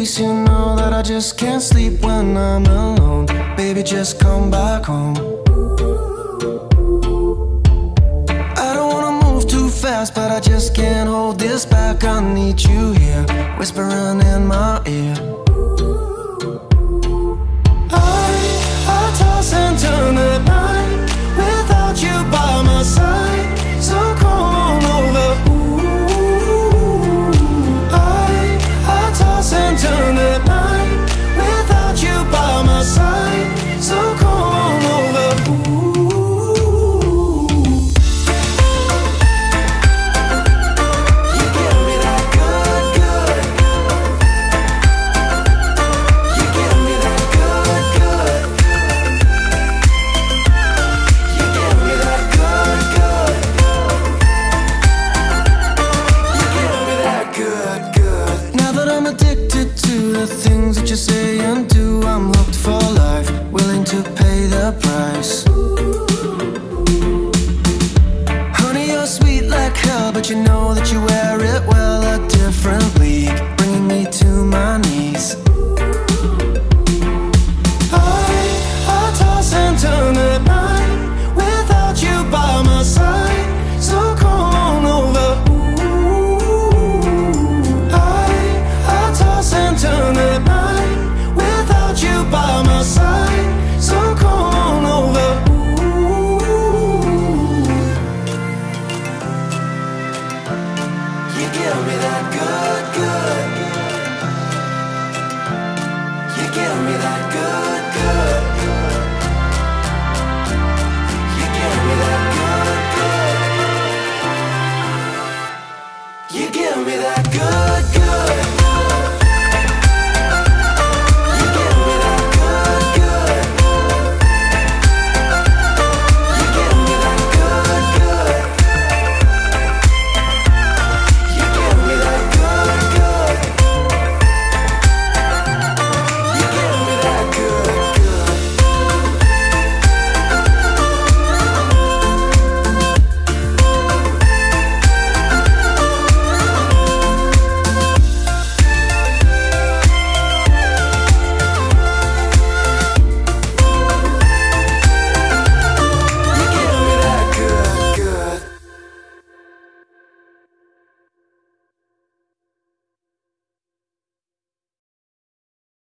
peace. You know that I just can't sleep when I'm alone. Baby, just come back home. I don't wanna move too fast, but I just can't hold this back. I need you here, whispering in my ear. I toss and turn at night without you by my side. So come on over. I toss and turn at night without you by my side. So come on over. You give me that good, good. You give me that good, good. You give me that good, good. You give me that good, good. Now that I'm addicted to the things that you say and do, I'm hooked for life, willing to pay the price. Honey, you're sweet like hell, but you know that you wear it well. A different league, bringing me to my knees. I toss and turn at night without you by my side. So come on over. I toss and turn at night without you by my side. So come on over. You give me that good, good. You give me that